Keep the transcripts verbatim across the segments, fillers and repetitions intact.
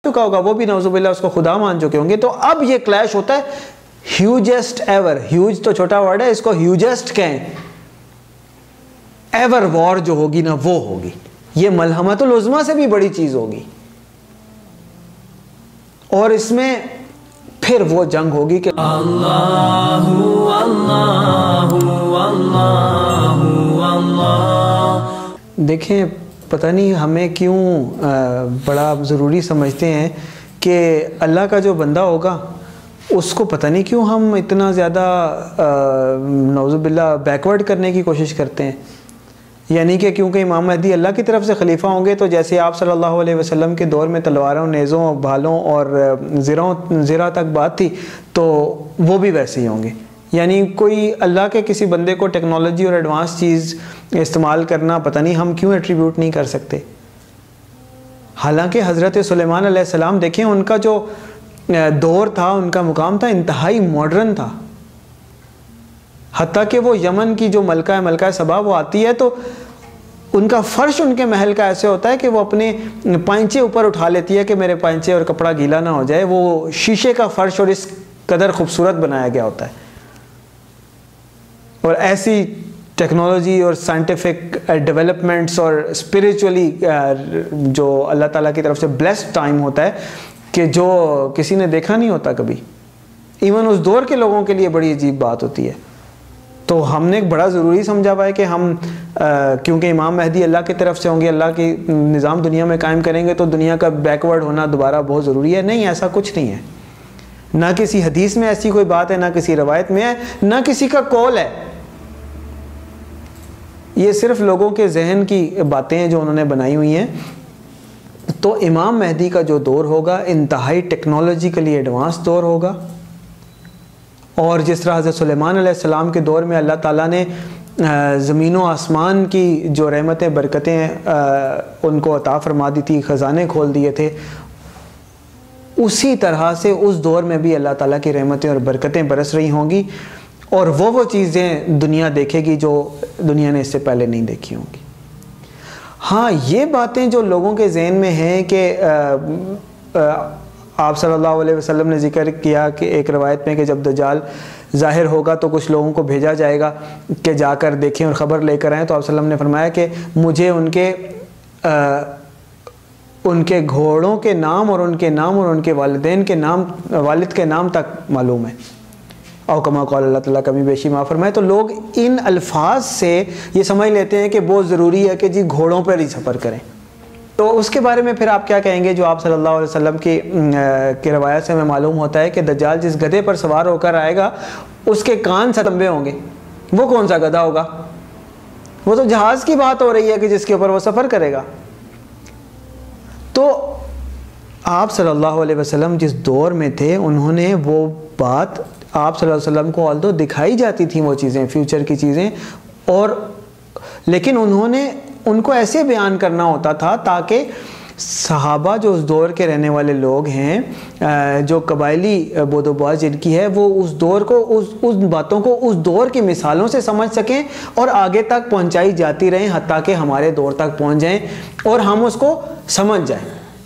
چکا ہوگا, وہ بھی نعوذ باللہ اس کو خدا مان چکے ہوں گے. تو اب یہ کلیش ہوتا ہے ہیوجسٹ ایور. ہیوج تو چھوٹا ورڈ ہے, اس کو ہیوجسٹ کہیں. ایور وار جو ہوگی نا وہ ہوگی, یہ ملحمۃ العظمیٰ سے بھی بڑی چیز ہوگی. اور اس میں پھر وہ جنگ ہوگی کہ اللہ اللہ اللہ اللہ. دیکھیں پتہ نہیں ہمیں کیوں بڑا ضروری سمجھتے ہیں کہ اللہ کا جو بندہ ہوگا اس کو پتہ نہیں کیوں ہم اتنا زیادہ نعوذ باللہ بیکورڈ کرنے کی کوشش کرتے ہیں. یعنی کہ کیونکہ امام مہدی اللہ کی طرف سے خلیفہ ہوں گے تو جیسے آپ صلی اللہ علیہ وسلم کے دور میں تلواروں, نیزوں, بھالوں اور زروں زرہ تک بات تھی تو وہ بھی ویسے ہی ہوں گے. یعنی کوئی اللہ کے کسی بندے کو ٹیکنالوجی اور ایڈوانس چیز استعمال کرنا پتہ نہیں ہم کیوں ایٹریبیوٹ نہیں کر سکتے. حالانکہ حضرت سلیمان علیہ السلام دیکھیں ان کا جو دور تھا, ان کا مقام تھا, انتہائی ماڈرن تھا. حتیٰ کہ وہ یمن کی جو ملکہ ہے, ملکہ سبا, وہ آتی ہے تو ان کا فرش ان کے محل کا ایسے ہوتا ہے کہ وہ اپنے پائنچے اوپر اٹھا لیتی ہے کہ میرے پائنچے اور کپڑا گیلا نہ ہو جائے. وہ شیشے کا فرش اور اس قدر خوبصورت بنایا گیا ہوتا ہے. اور ایسی ٹیکنالوجی اور سائنٹیفک ڈیولپمنٹس اور اسپریچولی جو اللہ تعالیٰ کی طرف سے بلیسڈ ٹائم ہوتا ہے کہ جو کسی نے دیکھا نہیں ہوتا کبھی. ایون اس دور کے لوگوں کے لیے بڑی عجیب بات ہوتی ہے. تو ہم نے بڑا ضروری سمجھا ہوا ہے کہ ہم کیونکہ امام مہدی اللہ کی طرف سے ہوں گے, اللہ کی نظام دنیا میں قائم کریں گے, تو دنیا کا بیکورڈ ہونا دوبارہ بہت ضروری ہے. نہیں, ایسا کچھ نہیں ہے. نہ کسی حدیث میں ایسی کوئی بات ہے, نہ کسی روایت میں ہے, نہ کسی کا قول ہے. یہ صرف لوگوں کے ذہن کی باتیں ہیں جو انہوں نے بنائی ہوئی ہیں. تو امام مہدی کا جو دور ہوگا انتہائی ٹیکنالوجیکلی ایڈوانس دور ہوگا. اور جس طرح حضرت سلیمان علیہ السلام کے دور میں اللہ تعالیٰ نے زمین و آسمان کی جو رحمتیں برکتیں ان کو عطا فرما دی تھی, خزانے کھول دیے تھے, اسی طرح سے اس دور میں بھی اللہ تعالیٰ کی رحمتیں اور برکتیں برس رہی ہوں گی. اور وہ وہ چیزیں دنیا دیکھے گی جو دنیا نے اس سے پہلے نہیں دیکھی ہوں گی. ہاں, یہ باتیں جو لوگوں کے ذہن میں ہیں کہ آپ صلی اللہ علیہ وسلم نے ذکر کیا کہ ایک روایت میں کہ جب دجال ظاہر ہوگا تو کچھ لوگوں کو بھیجا جائے گا کہ جا کر دیکھیں اور خبر لے کر آئیں. تو آپ صلی اللہ علیہ وسلم نے فرمایا کہ مجھے ان کے ان کے گھوڑوں کے نام اور ان کے نام اور ان کے والدین کے نام, والد کے نام تک معلوم ہے. او کما قال اللہ تعالیٰ کمی بیشی معاف فرمائے. تو لوگ ان الفاظ سے یہ سمجھ لیتے ہیں کہ بہت ضروری ہے کہ جی گھوڑوں پر ہی سفر کریں. تو اس کے بارے میں پھر آپ کیا کہیں گے جو آپ صلی اللہ علیہ وسلم کی کی روایت سے ہمیں معلوم ہوتا ہے کہ دجال جس گدھے پر سوار ہو کر آئے گا اس کے کان ست لمبے ہوں گے. وہ کون سا گدھا ہوگا؟ وہ تو جہاز کی بات ہو رہی ہے کہ جس کے اوپر وہ سفر کرے گا. تو آپ صلی اللہ علیہ وسلم جس دور میں تھے انہوں نے وہ بات آپ صلی اللہ علیہ وسلم کو آلدو دکھائی جاتی تھیں وہ چیزیں, فیوچر کی چیزیں, اور لیکن انہوں نے ان کو ایسے بیان کرنا ہوتا تھا تاکہ صحابہ جو اس دور کے رہنے والے لوگ ہیں, جو قبائلی بود و باز جن کی ہے, وہ اس دور کو اس اس باتوں کو اس دور کی مثالوں سے سمجھ سکیں اور آگے تک پہنچائی جاتی رہیں حتیٰ کہ ہمارے دور تک پہنچ جائیں اور ہم اس کو سمجھ جائیں.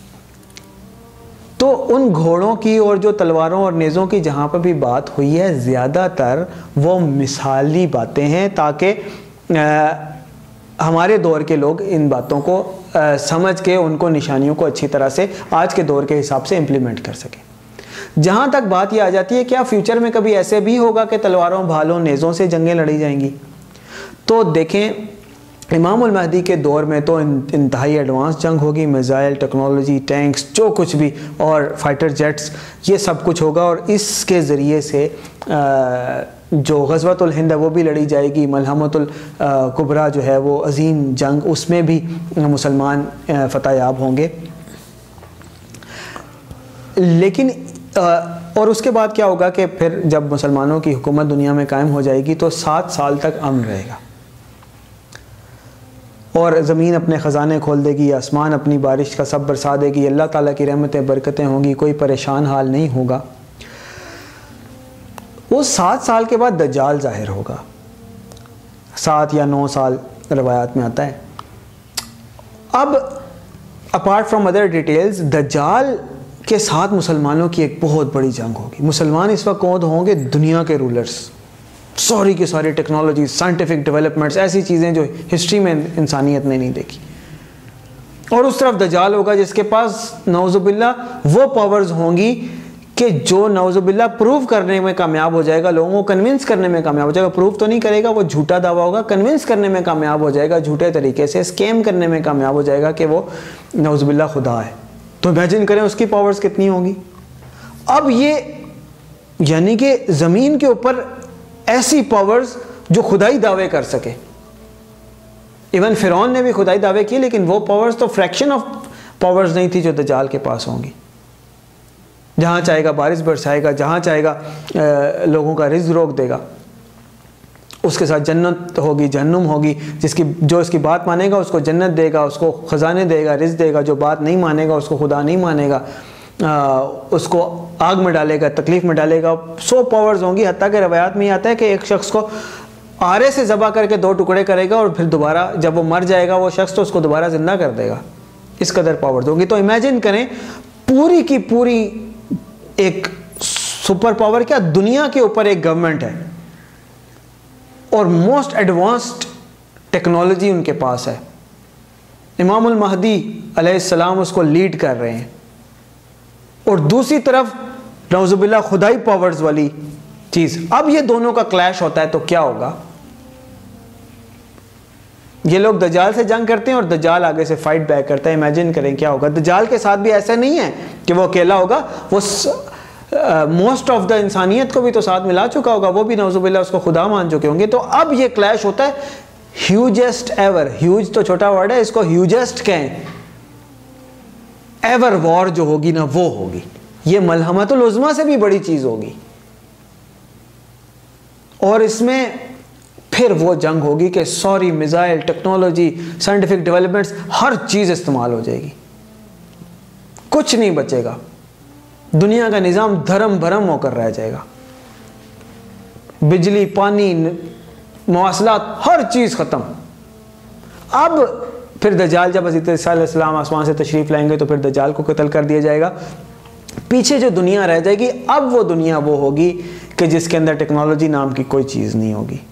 تو ان گھوڑوں کی اور جو تلواروں اور نیزوں کی جہاں پر بھی بات ہوئی ہے زیادہ تر وہ مثالی باتیں ہیں تاکہ ہمارے دور کے لوگ ان باتوں کو سمجھ کے ان کو نشانیوں کو اچھی طرح سے آج کے دور کے حساب سے امپلیمنٹ کر سکیں. جہاں تک بات یہ آ جاتی ہے کیا فیوچر میں کبھی ایسے بھی ہوگا کہ تلواروں, بھالوں, نیزوں سے جنگیں لڑی جائیں گی؟ تو دیکھیں امام المہدی کے دور میں تو انتہائی ایڈوانس جنگ ہوگی, میزائل, ٹیکنالوجی, ٹینکس, جو کچھ بھی, اور فائٹر جیٹس, یہ سب کچھ ہوگا. اور اس کے ذریعے سے جو غزوۃ الہند ہے وہ بھی لڑی جائے گی, ملحمۃ الکبریٰ جو ہے وہ عظیم جنگ, اس میں بھی مسلمان فتح یاب ہوں گے. لیکن اور اس کے بعد کیا ہوگا کہ پھر جب مسلمانوں کی حکومت دنیا میں قائم ہو جائے گی تو سات سال تک امن رہے گا, اور زمین اپنے خزانے کھول دے گی, آسمان اپنی بارش کا سب برسا دے گی, اللہ تعالیٰ کی رحمتیں برکتیں ہوں گی, کوئی پریشان حال نہیں ہوگا. وہ سات سال کے بعد دجال ظاہر ہوگا, سات یا نو سال روایات میں آتا ہے. اب اپارٹ فرام ادر ڈیٹیلز, دجال کے ساتھ مسلمانوں کی ایک بہت بڑی جنگ ہوگی. مسلمان اس وقت کون ہوں گے؟ دنیا کے رولرز. سوری کی ساری ٹیکنالوجی، سائنٹیفک ڈیولپمنٹس، ایسی چیزیں جو ہسٹری میں انسانیت نے نہیں دیکھی. اور اس طرف دجال ہوگا جس کے پاس نعوذ باللہ وہ پاورز ہوں گی کہ جو نعوذ باللہ پروف کرنے میں کامیاب ہو جائے گا، لوگوں کو کنونس کرنے میں کامیاب ہو جائے گا. پروف تو نہیں کرے گا، وہ جھوٹا دعویٰ ہوگا، کنونس کرنے میں کامیاب ہو جائے گا، جھوٹے طریقے سے اسکیم کرنے میں کامیاب ہو جائے گا کہ وہ نعوذ باللہ خدا ہے. تو امیجن کریں اس کی پاورز کتنی ہوں گی. اب یہ یعنی کہ زمین کے اوپر ایسی پاورز جو خدائی دعوے کر سکے. ایون فرعون نے بھی خدائی دعوے کی، لیکن وہ پاورز تو فریکشن آف پاورز نہیں تھی جو دجال کے پاس ہوں گی. جہاں چاہے گا بارش برسائے گا، جہاں چاہے گا لوگوں کا رزق روک دے گا. اس کے ساتھ جنت ہوگی، جہنم ہوگی. جس کی جو اس کی بات مانے گا اس کو جنت دے گا، اس کو خزانے دے گا، رزق دے گا. جو بات نہیں مانے گا اس کو خدا نہیں مانے گا، اس کو آگ میں ڈالے گا، تکلیف میں ڈالے گا. سو پاورز ہوں گی. حتیٰ کہ روایات میں یہ آتا ہے کہ ایک شخص کو آرے سے ذبح کر کے دو ٹکڑے کرے گا اور پھر دوبارہ جب وہ مر جائے گا وہ شخص تو اس کو دوبارہ زندہ کر دے گا. اس قدر پاورز ہوں گی. تو امیجن کریں پوری کی پوری ایک سپر پاور کیا دنیا کے اوپر ایک گورنمنٹ ہے اور موسٹ ایڈوانسڈ ٹیکنالوجی ان کے پاس ہے. امام المہدی علیہ السلام اس کو لیڈ کر رہے ہیں اور دوسری طرف نعوذ باللہ خدائی پاورز والی چیز. اب یہ دونوں کا کلیش ہوتا ہے تو کیا ہوگا؟ یہ لوگ دجال سے جنگ کرتے ہیں اور دجال آگے سے فائٹ بیک کرتا ہے. امیجن کریں کیا ہوگا. دجال کے ساتھ بھی ایسا نہیں ہے کہ وہ اکیلا ہوگا، وہ موسٹ آف دا انسانیت کو بھی تو ساتھ ملا چکا ہوگا، وہ بھی نعوذ باللہ اس کو خدا مان چکے ہوں گے. تو اب یہ کلیش ہوتا ہے ہیوجسٹ ایور. ہیوج تو چھوٹا ورڈ ہے، اس کو ہیوجسٹ کہیں. ایور وار جو ہوگی نا وہ ہوگی. یہ ملحمۃ العظمیٰ سے بھی بڑی چیز ہوگی. اور اس میں پھر وہ جنگ ہوگی کہ سوری میزائل، ٹیکنالوجی، سائنٹیفک ڈیولپمنٹس، ہر چیز استعمال ہو جائے گی. کچھ نہیں بچے گا. دنیا کا نظام دھرم بھرم ہو کر رہ جائے گا. بجلی، پانی، مواصلات، ہر چیز ختم. اب پھر دجال جب حضرت عیسیٰ علیہ السلام آسمان سے تشریف لائیں گے تو پھر دجال کو قتل کر دیا جائے گا. پیچھے جو دنیا رہ جائے گی اب وہ دنیا وہ ہوگی کہ جس کے اندر ٹیکنالوجی نام کی کوئی چیز نہیں ہوگی.